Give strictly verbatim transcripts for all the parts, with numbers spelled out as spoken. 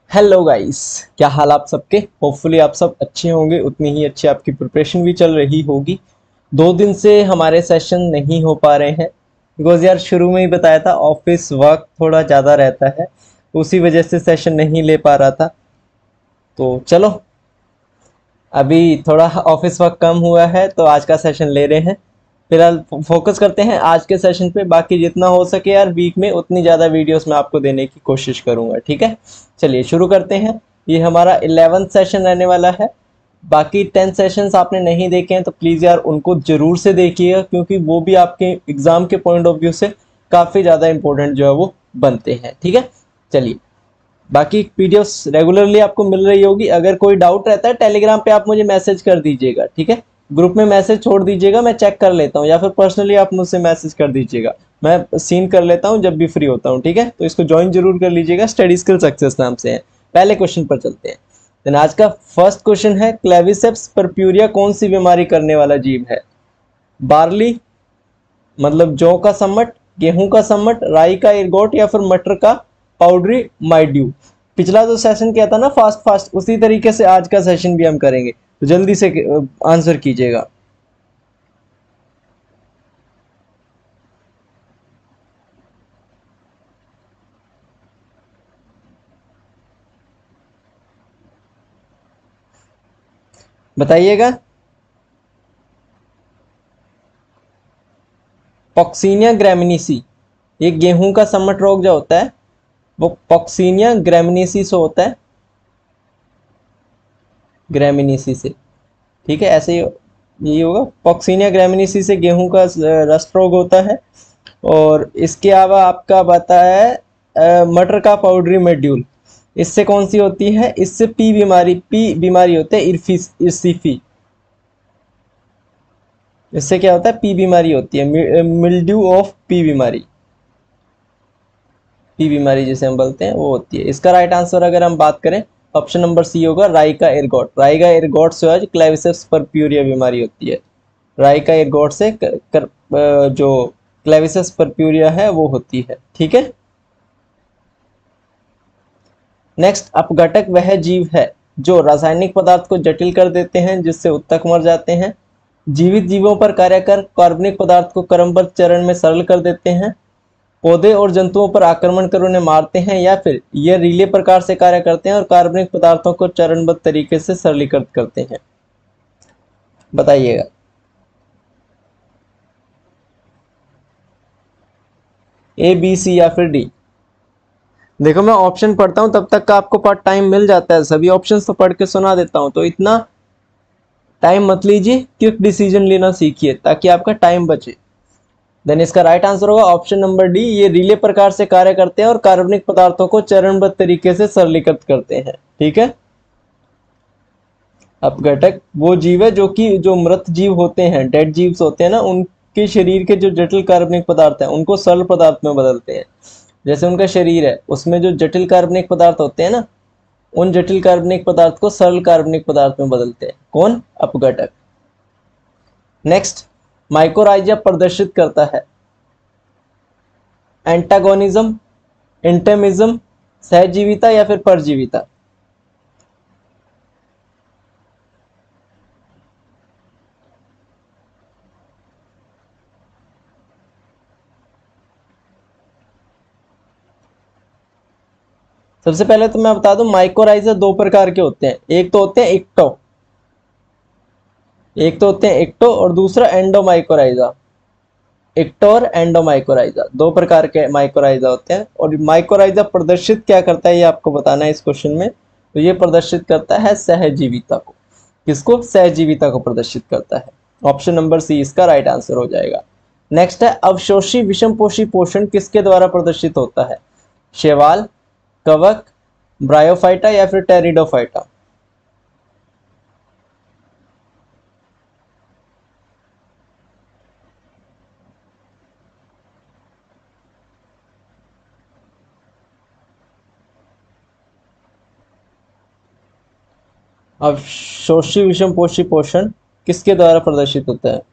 Hello guys, क्या हाल आप सबके। होपफुली आप सब अच्छे होंगे, उतनी ही अच्छी आपकी प्रिपरेशन भी चल रही होगी। दो दिन से हमारे सेशन नहीं हो पा रहे हैं बिकॉज यार शुरू में ही बताया था ऑफिस वर्क थोड़ा ज़्यादा रहता है, उसी वजह से सेशन नहीं ले पा रहा था। तो चलो अभी थोड़ा ऑफिस वर्क कम हुआ है तो आज का सेशन ले रहे हैं। फिलहाल फोकस करते हैं आज के सेशन पे। बाकी जितना हो सके यार वीक में उतनी ज़्यादा वीडियोस मैं आपको देने की कोशिश करूँगा, ठीक है। चलिए शुरू करते हैं। ये हमारा इलेवेंथ सेशन रहने वाला है। बाकी टेन सेशंस आपने नहीं देखे हैं तो प्लीज़ यार उनको ज़रूर से देखिएगा, क्योंकि वो भी आपके एग्ज़ाम के पॉइंट ऑफ व्यू से काफ़ी ज़्यादा इंपॉर्टेंट जो है वो बनते हैं, ठीक है। चलिए, बाकी पीडीएफ्स रेगुलरली आपको मिल रही होगी। अगर कोई डाउट रहता है टेलीग्राम पे आप मुझे मैसेज कर दीजिएगा, ठीक है। ग्रुप में मैसेज छोड़ दीजिएगा, मैं चेक कर लेता हूँ, या फिर पर्सनली आप मुझसे मैसेज कर दीजिएगा, मैं सीन कर लेता हूँ जब भी फ्री होता हूँ, ठीक है। तो इसको ज्वाइन जरूर कर लीजिएगा, स्टडी स्किल सक्सेस नाम से है। पहले क्वेश्चन पर चलते हैं। देन आज का फर्स्ट क्वेश्चन है, क्लेविसेप्स परप्यूरिया कौन सी बीमारी करने वाला जीव है। बार्ली मतलब जौ का सम्मट, गेहूं का सम्मट, राई का इरगोट, या फिर मटर का पाउडरी माइड्यू। पिछला जो सेशन किया था ना फास्ट फास्ट, उसी तरीके से आज का सेशन भी हम करेंगे, तो जल्दी से आंसर कीजिएगा। बताइएगा। पॉक्सीनिया ग्रामिनीसी, ये गेहूं का सम्मट रोग जो होता है वो पॉक्सीनिया ग्रामिनीसी से होता है, ग्रामिनीसी से, ठीक है। ऐसे ही यही होगा, पॉक्सीनिया ग्रामिनीसी से गेहूं का रस्ट रोग होता है। और इसके अलावा आपका बता है अ, मटर का पाउडरी मेड्यूल, इससे कौन सी होती है, इससे पी बीमारी, पी बीमारी होता है, इर्फिस इर्सिफी। इससे क्या होता है, पी बीमारी होती है, मिल्ड्यू ऑफ पी बीमारी, पी बीमारी जिसे हम बोलते हैं वो होती है। इसका राइट आंसर अगर हम बात करें, ऑप्शन नंबर सी होगा, राई का एर्गोट। राई का एर्गोट से आज क्लेविसेप्स परप्यूरिया बीमारी होती है। राई का एर्गोट से कर, कर, जो क्लेविसेप्स परप्यूरिया है वो होती है, ठीक है। नेक्स्ट, अपघटक वह जीव है जो रासायनिक पदार्थ को जटिल कर देते हैं जिससे उत्तक मर जाते हैं, जीवित जीवों पर कार्य कर कार्बनिक पदार्थ को क्रमबद्ध चरण में सरल कर देते हैं, पौधे और जंतुओं पर आक्रमण कर उन्हें मारते हैं, या फिर यह रिले प्रकार से कार्य करते हैं और कार्बनिक पदार्थों को चरणबद्ध तरीके से सरलीकृत करते हैं। बताइएगा। ए, बी, सी या फिर डी। देखो मैं ऑप्शन पढ़ता हूं तब तक का आपको पार्ट टाइम मिल जाता है, सभी ऑप्शंस तो पढ़ के सुना देता हूं, तो इतना टाइम मत लीजिए, क्विक डिसीजन लेना सीखिए ताकि आपका टाइम बचे। देन इसका राइट आंसर होगा ऑप्शन नंबर डी, ये रिले प्रकार से कार्य करते हैं और कार्बनिक पदार्थों को चरणबद्ध तरीके से सरलीकृत करते हैं, ठीक है। अपघटक वो जीव है जो कि जो मृत जीव होते हैं, डेड जीव्स होते हैं ना, उनके शरीर के जो जटिल कार्बनिक पदार्थ है उनको सरल पदार्थ में बदलते हैं। जैसे उनका शरीर है उसमें जो जटिल कार्बनिक पदार्थ होते हैं ना, उन जटिल कार्बनिक पदार्थ को सरल कार्बनिक पदार्थ में बदलते हैं। कौन? अपघटक। नेक्स्ट, माइकोराइजा प्रदर्शित करता है एंटागोनिज्म, इंटमिज्म, सहजीविता या फिर परजीविता। सबसे पहले तो मैं बता दूं, माइकोराइजा दो प्रकार के होते हैं, एक तो होते हैं इक्टो, एक तो होते हैं इक्टो और दूसरा एंडोमाइकोराइजा। इक्टो और एंडोमाइकोराइजा दो प्रकार के माइकोराइजा होते हैं। और माइकोराइजा प्रदर्शित क्या करता है ये आपको बताना है इस क्वेश्चन में। तो ये प्रदर्शित करता है सहजीविता को। किसको? सहजीविता को प्रदर्शित करता है। ऑप्शन नंबर सी इसका राइट आंसर हो जाएगा। नेक्स्ट है, अवशोषी विषमपोषी पोषण किसके द्वारा प्रदर्शित होता है? शैवाल, कवक, ब्रायोफाइटा या फिर टेरिडोफाइटा। अवशोषी विषमपोषी पोषण किसके द्वारा प्रदर्शित होता है?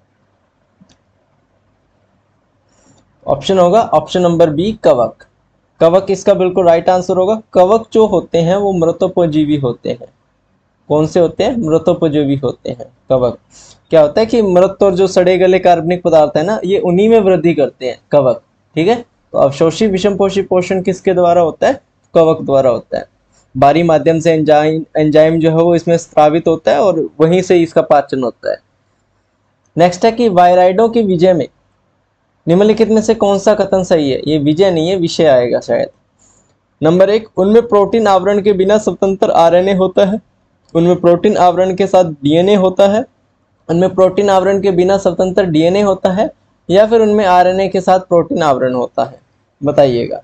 ऑप्शन होगा ऑप्शन नंबर बी, कवक। कवक इसका बिल्कुल राइट आंसर होगा। कवक जो होते हैं वो मृतोपजीवी होते हैं। कौन से होते हैं? मृतोपजीवी होते हैं कवक। क्या होता है कि मृत और जो सड़े गले कार्बनिक पदार्थ है ना, ये उन्हीं में वृद्धि करते हैं कवक। ठीक है, तो अवशोषी विषमपोषी पोषण किसके द्वारा होता है? कवक द्वारा होता है। बाहरी माध्यम से एंजाइम एंजाइम जो है वो इसमें स्रावित होता है और वहीं से इसका पाचन होता है। नेक्स्ट है कि वायराइडों की विजय में निम्नलिखित में से कौन सा कथन सही है? ये विजय नहीं है, विषय आएगा शायद। नंबर एक, उनमें प्रोटीन आवरण के बिना स्वतंत्र आरएनए होता है। उनमें प्रोटीन आवरण के साथ डीएनए होता है। उनमें प्रोटीन आवरण के बिना स्वतंत्र डीएनए होता है, या फिर उनमें आरएनए के साथ प्रोटीन आवरण होता है? बताइएगा।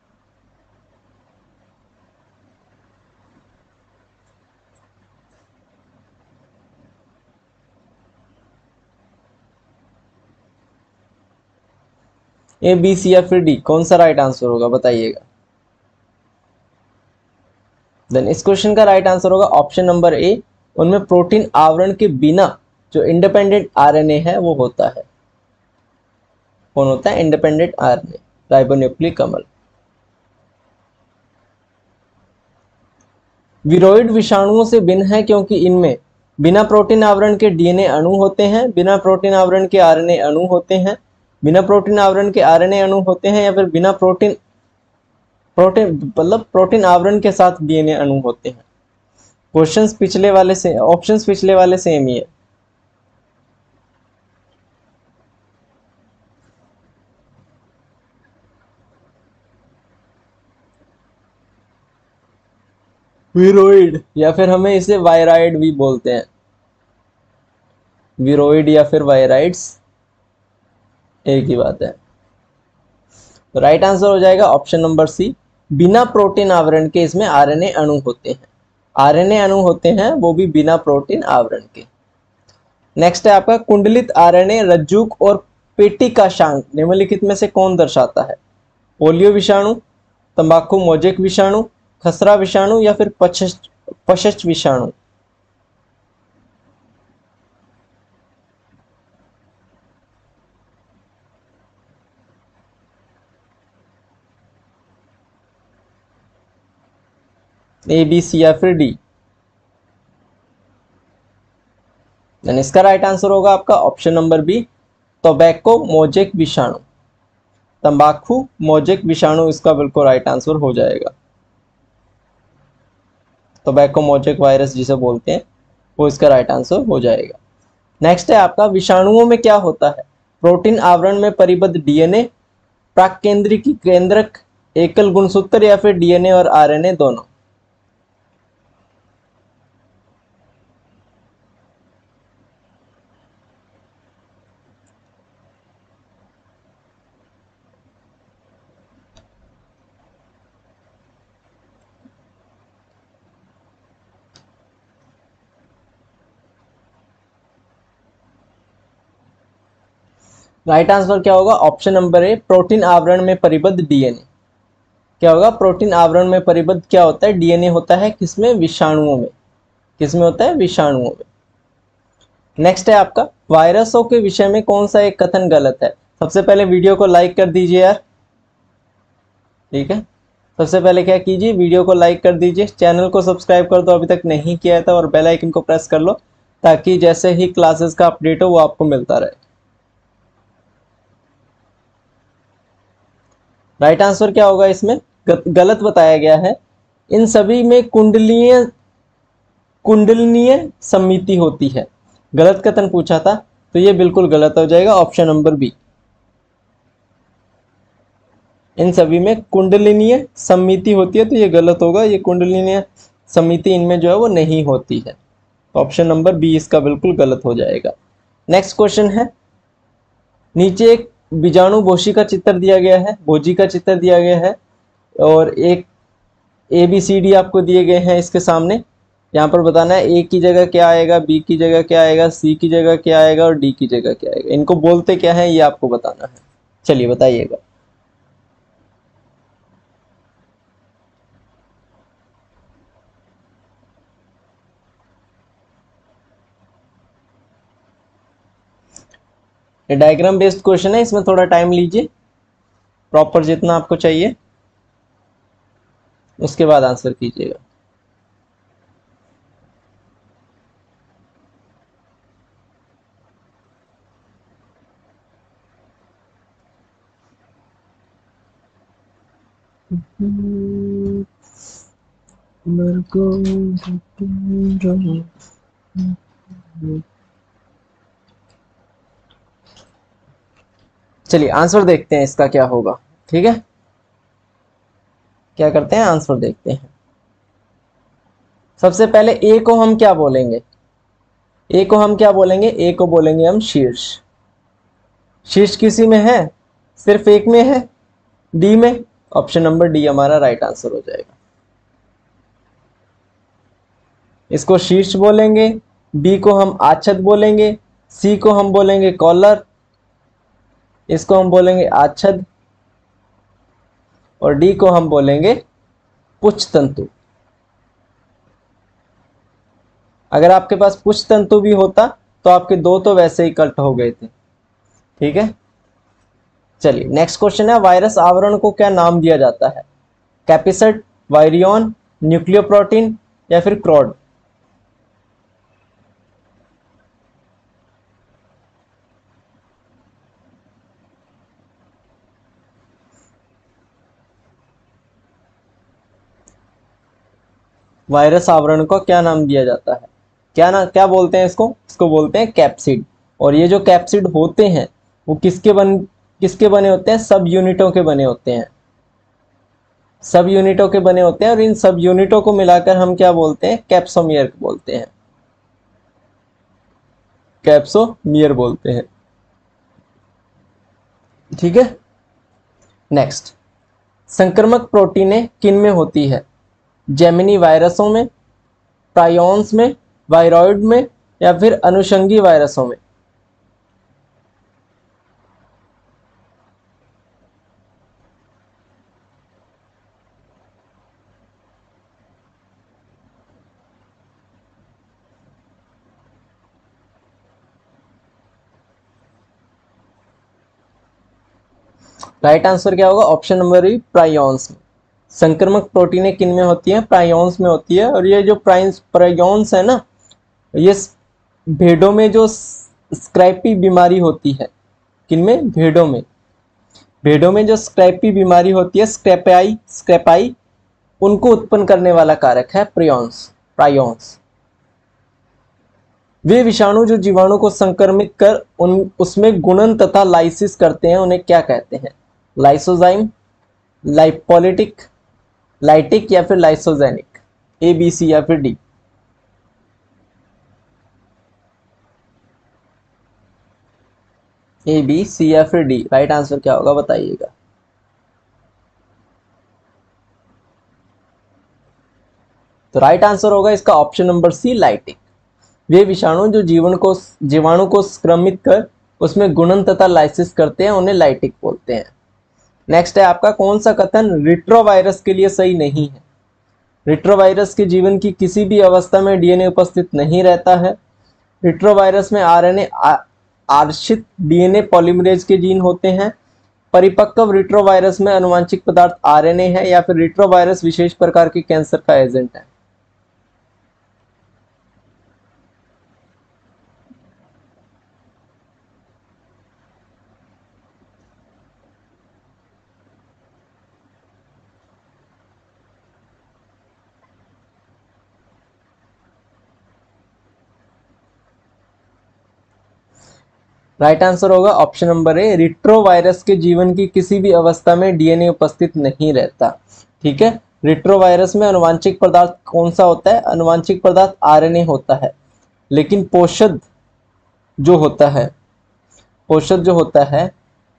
ए, बी, सी या फिर डी, कौन सा राइट आंसर होगा? बताइएगा। देन इस क्वेश्चन का राइट आंसर होगा ऑप्शन नंबर ए, उनमें प्रोटीन आवरण के बिना जो इंडिपेंडेंट आरएनए है वो होता है। कौन होता है? इंडिपेंडेंट आरएनए, राइबोन्यूक्लिक अम्ल। विरोइड विषाणुओं से भिन्न है क्योंकि इनमें बिना प्रोटीन आवरण के डीएनए अणु होते हैं, बिना प्रोटीन आवरण के आरएनए अणु होते हैं, बिना प्रोटीन आवरण के आरएनए अणु होते हैं, या फिर बिना प्रोटीन प्रोटीन मतलब प्रोटीन आवरण के साथ डीएनए अणु होते हैं। क्वेश्चंस पिछले वाले से, ऑप्शंस पिछले वाले सेम ही है। विरोइड, या फिर हमें इसे वायराइड भी बोलते हैं। विरोइड या फिर वायराइड्स एक ही बात है। तो राइट आंसर हो जाएगा ऑप्शन नंबर सी, बिना प्रोटीन आवरण के इसमें आरएनए अणु होते हैं। आरएनए अणु होते हैं वो भी बिना प्रोटीन आवरण के। नेक्स्ट है आपका, कुंडलित आरएनए रज्जुक और पेटिकाशांक निम्नलिखित में से कौन दर्शाता है? पोलियो विषाणु, तंबाकू मोजेक विषाणु, खसरा विषाणु, या फिर पशच पशच विषाणु? ए, बी, सी या फिर डी? देन इसका राइट आंसर होगा आपका option number B, tobacco mosaic विषाणु। तंबाकू मोजेक विषाणु इसका बिल्कुल राइट आंसर हो जाएगा। टोबैको मोजेक वायरस जिसे बोलते हैं वो इसका राइट आंसर हो जाएगा। नेक्स्ट है आपका, विषाणुओं में क्या होता है? प्रोटीन आवरण में परिबद्ध डीएनए, प्राकेंद्रिकी केंद्रक, एकल गुणसूत्र, या फिर डीएनए और आरएनए दोनों? राइट आंसर क्या होगा? ऑप्शन नंबर ए, प्रोटीन आवरण में परिबद्ध डीएनए। क्या होगा? प्रोटीन आवरण में परिबद्ध क्या होता है? डीएनए होता है। किसमें? विषाणुओं में। किसमें होता है? विषाणुओं में। नेक्स्ट है आपका, वायरसों के विषय में कौन सा एक कथन गलत है? सबसे पहले वीडियो को लाइक कर दीजिए यार। ठीक है, सबसे पहले क्या कीजिए, वीडियो को लाइक कर दीजिए, चैनल को सब्सक्राइब कर दो अभी तक नहीं किया था, और बेल आइकन को प्रेस कर लो ताकि जैसे ही क्लासेस का अपडेट हो वो आपको मिलता रहे। राइट आंसर क्या होगा? इसमें गलत बताया गया है, इन सभी में कुंडलीय कुंडलनीय समिति होती है। गलत कथन पूछा था, तो ये बिल्कुल गलत हो जाएगा ऑप्शन नंबर बी। इन सभी में कुंडलिनीय समिति होती है, तो ये गलत होगा। ये कुंडलिनीय समिति इनमें जो है वो नहीं होती है। ऑप्शन नंबर बी इसका बिल्कुल गलत हो जाएगा। नेक्स्ट क्वेश्चन है, नीचे एक बीजाणु भोजी का चित्र दिया गया है, भोजी का चित्र दिया गया है, और एक ए बी सी डी आपको दिए गए हैं इसके सामने। यहाँ पर बताना है ए की जगह क्या आएगा, बी की जगह क्या आएगा, सी की जगह क्या आएगा, और डी की जगह क्या आएगा। इनको बोलते क्या है ये आपको बताना है। चलिए बताइएगा। ये डायग्राम बेस्ड क्वेश्चन है, इसमें थोड़ा टाइम लीजिए, प्रॉपर जितना आपको चाहिए। उसके बाद आंसर कीजिएगा। चलिए आंसर देखते हैं इसका क्या होगा। ठीक है, क्या करते हैं, आंसर देखते हैं। सबसे पहले ए को हम क्या बोलेंगे, ए को हम क्या बोलेंगे, ए को बोलेंगे हम शीर्ष। शीर्ष किसी में है, सिर्फ एक में है, डी में। ऑप्शन नंबर डी हमारा राइट आंसर हो जाएगा। इसको शीर्ष बोलेंगे, बी को हम आच्छद बोलेंगे, सी को हम बोलेंगे कॉलर, इसको हम बोलेंगे आच्छद, और डी को हम बोलेंगे पुच्छ तंतु। अगर आपके पास पुच्छ तंतु भी होता तो आपके दो तो वैसे ही कट हो गए थे। ठीक है, चलिए नेक्स्ट क्वेश्चन है, वायरस आवरण को क्या नाम दिया जाता है? कैपिसेड, वायरियन, न्यूक्लियोप्रोटीन या फिर क्रोड? वायरस आवरण को क्या नाम दिया जाता है? क्या ना क्या बोलते हैं इसको? इसको बोलते हैं कैप्सिड। और ये जो कैप्सिड होते हैं वो किसके बन किसके बने होते हैं? सब यूनिटों के बने होते हैं, सब यूनिटों के बने होते हैं। और इन सब यूनिटों को मिलाकर हम क्या बोलते हैं? कैप्सोमियर बोलते हैं, कैप्सोमियर बोलते हैं। ठीक है, नेक्स्ट, संक्रमक प्रोटीनें किन में होती है? जेमिनी वायरसों में, प्रायोन्स में, वायरॉइड में या फिर अनुषंगी वायरसों में? राइट आंसर क्या होगा? ऑप्शन नंबर बी, प्रायोन्स में। संक्रमक प्रोटीनें किन में होती हैं? प्रायोन्स में होती है। और ये जो प्रायोन्स है ना, ये भेड़ों में जो स्क्रैपी बीमारी होती है, किनमें? भेड़ों में। भेड़ों में जो स्क्रैपी बीमारी होती है, स्क्रैपाई स्क्रैपाई उनको उत्पन्न करने वाला कारक है प्रायोन्स प्रायोन्स वे विषाणु जो जीवाणु को संक्रमित कर उन उसमें गुणन तथा लाइसिस करते हैं, उन्हें क्या कहते हैं? लाइसोजाइम, लाइपोलिटिक, लाइटिक या फिर लाइसोजेनिक? ए, बी, सी या फिर डी? ए, बी, सी या फिर डी? राइट आंसर क्या होगा बताइएगा। तो राइट आंसर होगा इसका ऑप्शन नंबर सी, लाइटिक। वे विषाणु जो जीवन को जीवाणु को संक्रमित कर उसमें गुणन तथा लाइसिस करते हैं, उन्हें लाइटिक बोलते हैं। नेक्स्ट है आपका, कौन सा कथन रिट्रोवायरस के लिए सही नहीं है? रिट्रोवायरस के जीवन की किसी भी अवस्था में डीएनए उपस्थित नहीं रहता है। रिट्रोवायरस में आरएनए आश्रित डीएनए पॉलीमरेज के जीन होते हैं। परिपक्व रिट्रोवायरस में अनुवांशिक पदार्थ आरएनए है, या फिर रिट्रोवायरस विशेष प्रकार के कैंसर का एजेंट है? राइट आंसर होगा ऑप्शन नंबर ए, रिट्रोवायरस के जीवन की किसी भी अवस्था में डीएनए उपस्थित नहीं रहता। ठीक है, रिट्रोवायरस में अनुवांशिक पदार्थ कौन सा होता है? अनुवांशिक पदार्थ आरएनए होता है। लेकिन पोषद जो होता है पोषद जो होता है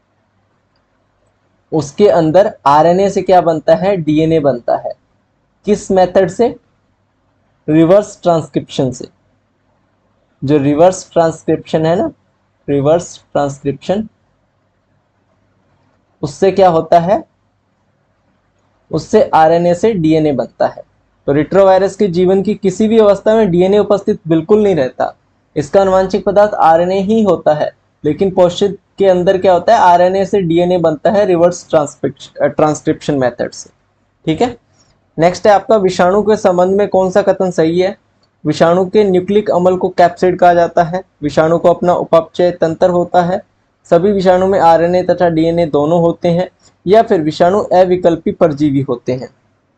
उसके अंदर आरएनए से क्या बनता है? डीएनए बनता है। किस मेथड से? रिवर्स ट्रांसक्रिप्शन से। जो रिवर्स ट्रांसक्रिप्शन है ना, रिवर्स ट्रांसक्रिप्शन, उससे क्या होता है? उससे आरएनए से डीएनए बनता है। तो रिट्रोवायरस के जीवन की किसी भी अवस्था में डीएनए उपस्थित बिल्कुल नहीं रहता। इसका अनुवांशिक पदार्थ आरएनए ही होता है। लेकिन पोषक के अंदर क्या होता है? आरएनए से डीएनए बनता है रिवर्स ट्रांसक्रिप्शन मेथड से। ठीक है, नेक्स्ट है आपका विषाणु के संबंध में कौन सा कथन सही है। विषाणु के न्यूक्लिक अम्ल को कैप्सिड कहा जाता है। विषाणु को अपना उपापचय तंत्र होता है। सभी विषाणु में आरएनए तथा डीएनए दोनों होते हैं, या फिर विषाणु अविकल्पी परजीवी होते हैं।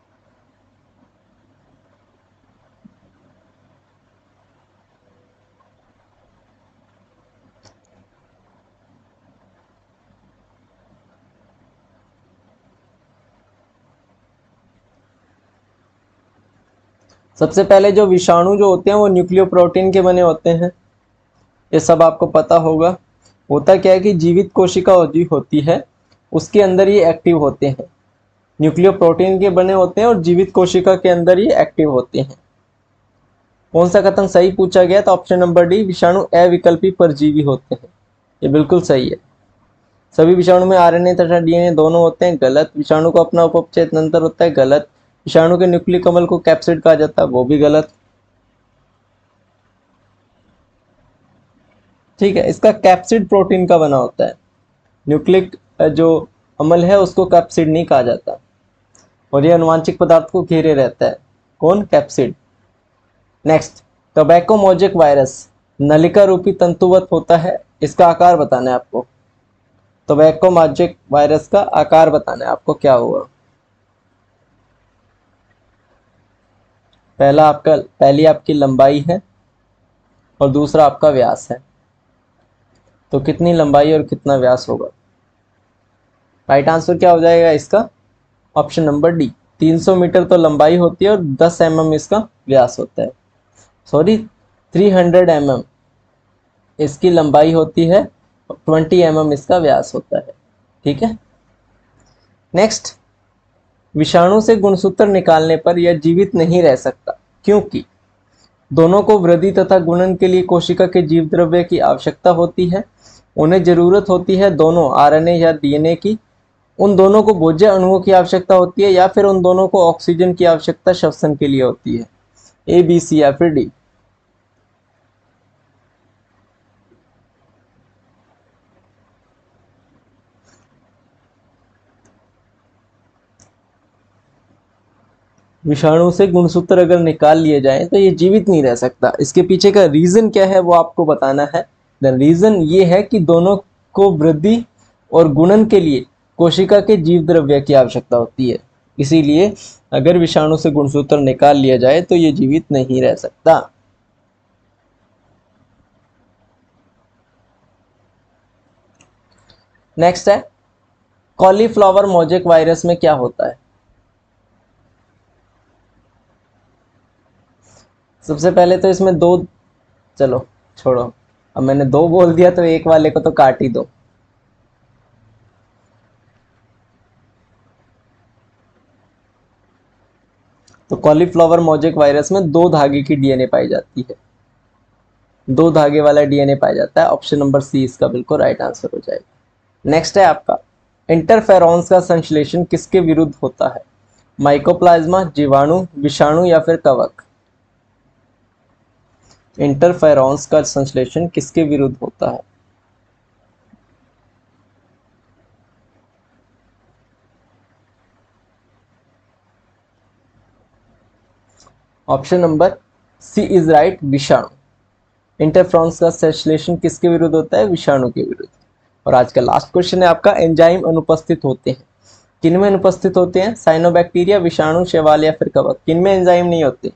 सबसे पहले जो विषाणु जो होते हैं वो न्यूक्लियोप्रोटीन के बने होते हैं, ये सब आपको पता होगा। होता क्या है कि जीवित कोशिका जो होती है उसके अंदर ये एक्टिव होते हैं, न्यूक्लियोप्रोटीन के बने होते हैं और जीवित कोशिका के अंदर ये एक्टिव होते हैं। कौन सा कथन सही पूछा गया, तो ऑप्शन नंबर डी, विषाणु अविकल्पी परजीवी होते हैं, ये बिल्कुल सही है। सभी विषाणु में आरएनए तथा डीएनए दोनों होते हैं, गलत। विषाणु को अपना उपपचय तंत्र होता है, गलत। विषाणु के न्यूक्लिक अम्ल को कैप्सिड कहा जाता है, वो भी गलत। ठीक है, इसका कैप्सिड प्रोटीन का बना होता है, न्यूक्लिक जो अम्ल है उसको कैप्सिड नहीं कहा जाता, और ये अनुवांशिक पदार्थ को घेरे रहता है। कौन, capsid. Next, tobacco mosaic virus नलिका रूपी तंतुवत होता है, इसका आकार बताना है आपको। टोबैको मोजेक वायरस का आकार बताना है आपको, क्या होगा। पहला आपका पहली आपकी लंबाई है और दूसरा आपका व्यास है, तो कितनी लंबाई और कितना व्यास होगा। राइट आंसर क्या हो जाएगा इसका, ऑप्शन नंबर डी, तीन सौ मीटर तो लंबाई होती है और दस एम एम इसका व्यास होता है। सॉरी, तीन सौ एम एम इसकी लंबाई होती है और बीस एम एम इसका व्यास होता है। ठीक है। नेक्स्ट, विषाणु से गुणसूत्र निकालने पर यह जीवित नहीं रह सकता, क्योंकि दोनों को वृद्धि तथा गुणन के लिए कोशिका के जीव द्रव्य की आवश्यकता होती है। उन्हें जरूरत होती है दोनों आरएनए या डीएनए की। उन दोनों को भोज्य अणुओं की आवश्यकता होती है, या फिर उन दोनों को ऑक्सीजन की आवश्यकता श्वसन के लिए होती है। ए, बी, सी या फिर डी। विषाणु से गुणसूत्र अगर निकाल लिए जाए तो ये जीवित नहीं रह सकता। इसके पीछे का रीजन क्या है वो आपको बताना है। द रीजन ये है कि दोनों को वृद्धि और गुणन के लिए कोशिका के जीव द्रव्य की आवश्यकता होती है, इसीलिए अगर विषाणु से गुणसूत्र निकाल लिया जाए तो ये जीवित नहीं रह सकता। नेक्स्ट है, कॉलीफ्लावर मोजेक वायरस में क्या होता है। सबसे पहले तो इसमें दो, चलो छोड़ो, अब मैंने दो बोल दिया तो एक वाले को तो काट ही दो। तो कॉलीफ्लावर मोजेक वायरस में दो धागे की डीएनए पाई जाती है, दो धागे वाला डीएनए पाया जाता है। ऑप्शन नंबर सी इसका बिल्कुल राइट आंसर हो जाएगा। नेक्स्ट है आपका, इंटरफेरॉन्स का संश्लेषण किसके विरुद्ध होता है। माइकोप्लाज्मा, जीवाणु, विषाणु या फिर कवक। इंटरफेरॉन्स का संश्लेषण किसके विरुद्ध होता है। Option number C is right, विषाणु। इंटरफेरॉन्स का संश्लेषण किसके विरुद्ध होता है, विषाणु के विरुद्ध। और आज का लास्ट क्वेश्चन है आपका, एंजाइम अनुपस्थित होते हैं, किनमें अनुपस्थित होते हैं। साइनोबैक्टीरिया, विषाणु, शैवाल या फिर कवक। किनमें एंजाइम नहीं होते।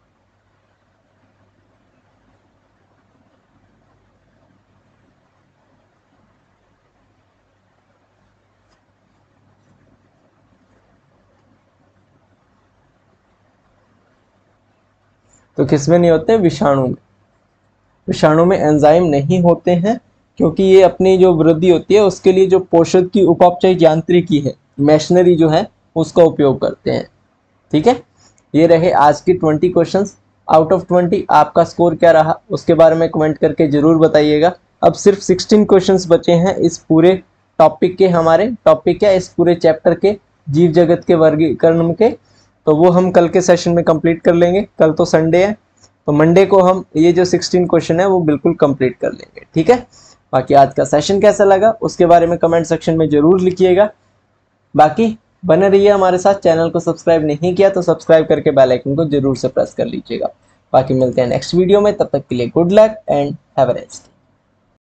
तो किसमें नहीं होते, विषाणु में। विषाणु में एंजाइम नहीं होते हैं क्योंकि ये अपनी जो वृद्धि होती है उसके लिए जो पोषक की उपापचय यांत्रिकी है, मशीनरी जो है उसका उपयोग करते हैं। ठीक है, ये रहे आज की twenty questions. Out of twenty आपका स्कोर क्या रहा उसके बारे में कमेंट करके जरूर बताइएगा। अब सिर्फ सिक्सटीन क्वेश्चंस बचे हैं इस पूरे टॉपिक के, हमारे टॉपिक क्या, इस पूरे चैप्टर के जीव जगत के वर्गीकरण के। तो वो हम कल के सेशन में कंप्लीट कर लेंगे। कल तो संडे है, तो मंडे को हम ये जो सिक्सटीन क्वेश्चन है वो बिल्कुल कंप्लीट कर लेंगे। ठीक है, बाकी आज का सेशन कैसा लगा उसके बारे में कमेंट सेक्शन में जरूर लिखिएगा। बाकी बने रहिए हमारे साथ। चैनल को सब्सक्राइब नहीं किया तो सब्सक्राइब करके बेल आइकन को जरूर से प्रेस कर लीजिएगा। बाकी मिलते हैं नेक्स्ट वीडियो में, तब तक के लिए good luck and have a nice day.